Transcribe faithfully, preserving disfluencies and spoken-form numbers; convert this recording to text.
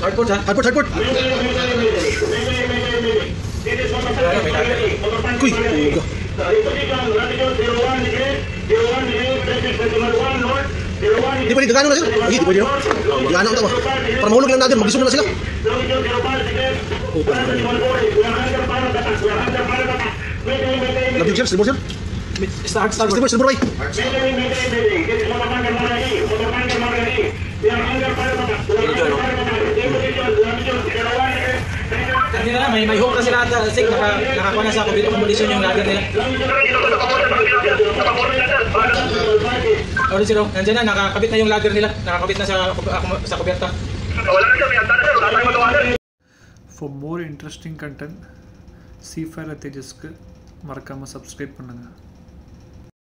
Hardport ha? Hardport, hardport. Kuy, uga. Di pwede, gagano na sila. Hindi, di pwede no. Gagano na ba? Para mahulog lang natin, mag-isuno na sila. Oh, Labing sir, silver sir. Start, start. Silver, silver way. Hindi na, may may hook na sila at sig, naka, nakakuha na sa condition yung lager nila. O, sir, nandiyan na, nakakabit na yung lager nila, nakakabit na sa, sa kuberta. For more interesting content, Seafarer Tejas ku மறக்காம subscribe பண்ணுங்க.